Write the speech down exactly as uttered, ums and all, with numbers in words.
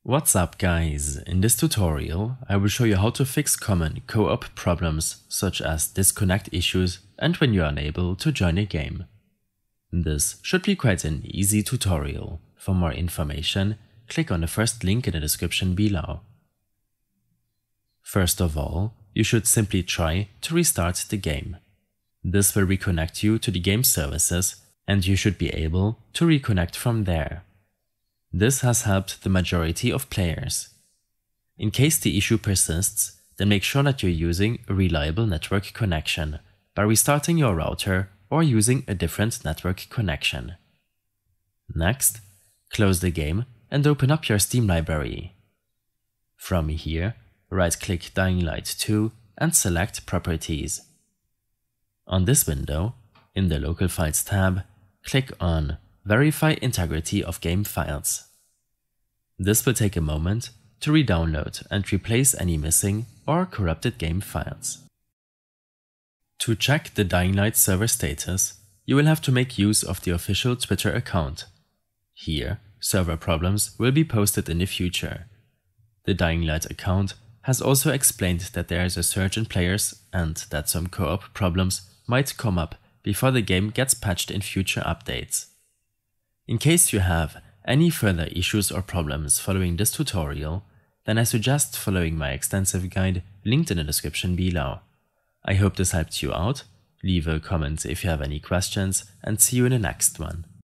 What's up guys, in this tutorial I will show you how to fix common co-op problems such as disconnect issues and when you are unable to join a game. This should be quite an easy tutorial. For more information, click on the first link in the description below. First of all, you should simply try to restart the game. This will reconnect you to the game services and you should be able to reconnect from there. This has helped the majority of players. In case the issue persists, then make sure that you're using a reliable network connection by restarting your router or using a different network connection. Next, close the game and open up your Steam library. From here, right-click Dying Light two and select Properties. On this window, in the Local Files tab, click on Verify integrity of game files. This will take a moment to re-download and replace any missing or corrupted game files. To check the Dying Light server status, you will have to make use of the official Twitter account. Here, server problems will be posted in the future. The Dying Light account has also explained that there is a surge in players and that some co-op problems might come up before the game gets patched in future updates. In case you have any further issues or problems following this tutorial, then I suggest following my extensive guide linked in the description below. I hope this helped you out. Leave a comment if you have any questions and see you in the next one.